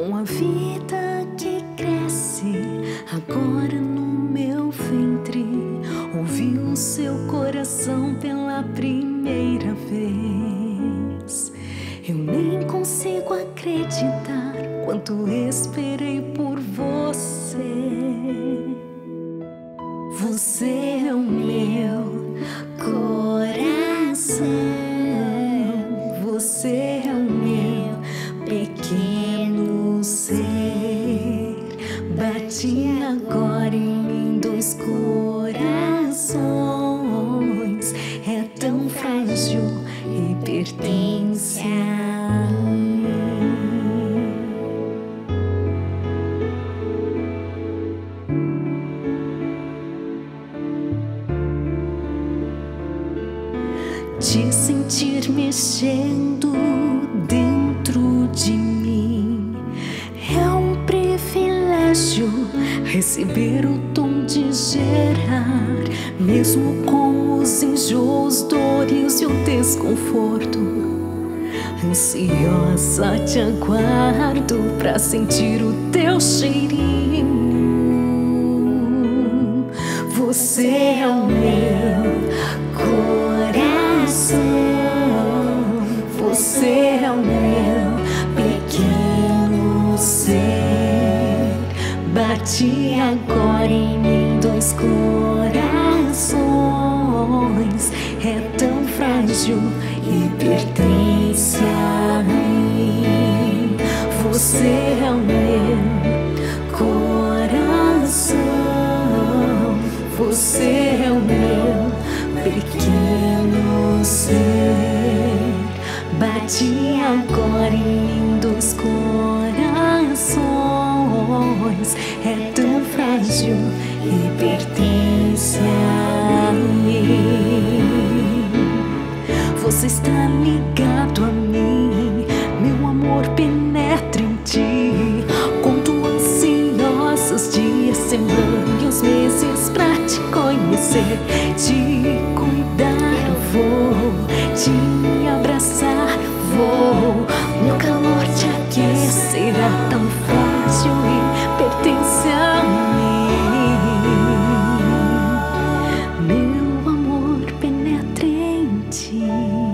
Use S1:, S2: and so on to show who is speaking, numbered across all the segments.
S1: com a vida que cresce agora no meu ventre. Ouvi o seu coração pela primeira vez. Eu nem consigo acreditar quanto esperei por você. Você é o meu coração. Você é o meu pequeno ser. Bate agora em mim dois corações. É tão frágil e pertence a mim. Te sentir mexendo dentro de mim é um privilégio. Receber o dom de gerar, mesmo com os enjoos, dores e o desconforto. Ansiosa te aguardo pra sentir o teu cheirinho. Você é o meu coração. Você é o meu pequeno ser. Bate agora em mim dois corações. É tão frágil e pertence a mim. Você é o meu coração. Você é o meu pequeno ser. Bate agora em mim dois corações. É tão frágil e pertence a mim. Você está ligado a mim, meu amor penetra em ti. Conto ansiosos dias, semanas, meses pra te conhecer, te cuidar, eu vou te abraçar, vou. Meu calor te aquecerá, tão fácil e pertence a mim. Meu amor penetra em ti.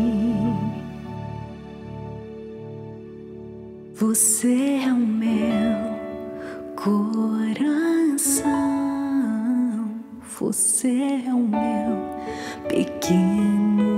S1: Você é o meu coração. Você é o meu pequeno